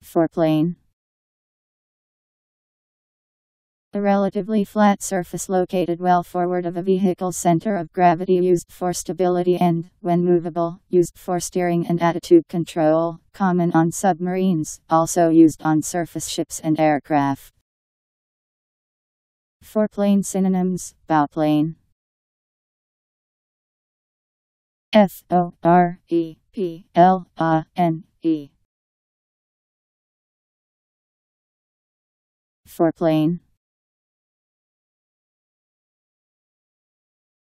Foreplane. A relatively flat surface located well forward of a vehicle's center of gravity, used for stability and, when movable, used for steering and attitude control, common on submarines, also used on surface ships and aircraft. Foreplane synonyms: bowplane. Foreplane. Foreplane.